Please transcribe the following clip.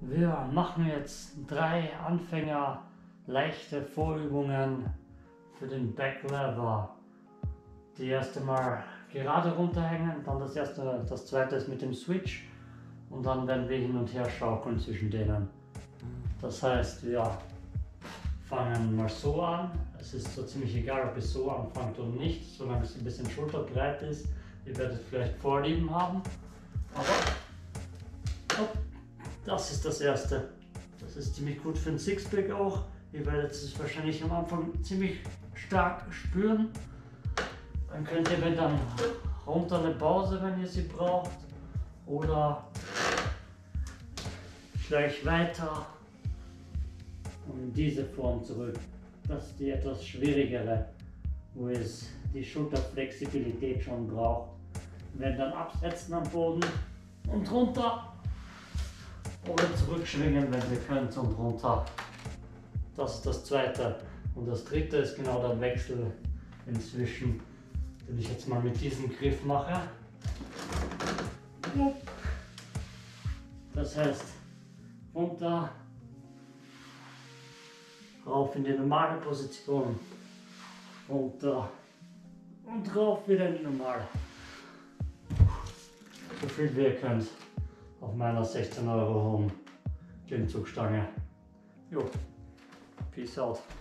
Wir machen jetzt 3 Anfänger leichte Vorübungen für den Backlever. Die erste mal gerade runterhängen, dann das zweite ist mit dem Switch und dann werden wir hin und her schaukeln zwischen denen. Das heißt, wir fangen mal so an. Es ist so ziemlich egal, ob ihr so anfangt oder nicht, solange es ein bisschen schulterbreit ist. Ihr werdet vielleicht Vorlieben haben, aber das ist das erste. Das ist ziemlich gut für ein Sixpack auch. Ihr werdet es wahrscheinlich am Anfang ziemlich stark spüren. Dann könnt ihr, wenn dann runter eine Pause, wenn ihr sie braucht, oder gleich weiter und in diese Form zurück. Das ist die etwas schwierigere, wo es die Schulterflexibilität schon braucht. Wir werden dann absetzen am Boden und runter oder zurückschwingen, wenn wir können, und runter. Das ist das zweite. Und das dritte ist genau der Wechsel inzwischen, den ich jetzt mal mit diesem Griff mache. Das heißt, runter, rauf in die normale Position, runter und rauf wieder in die normale. So viel wie ihr könnt auf meiner 16 € hohen Klimmzugstange. Jo, peace out.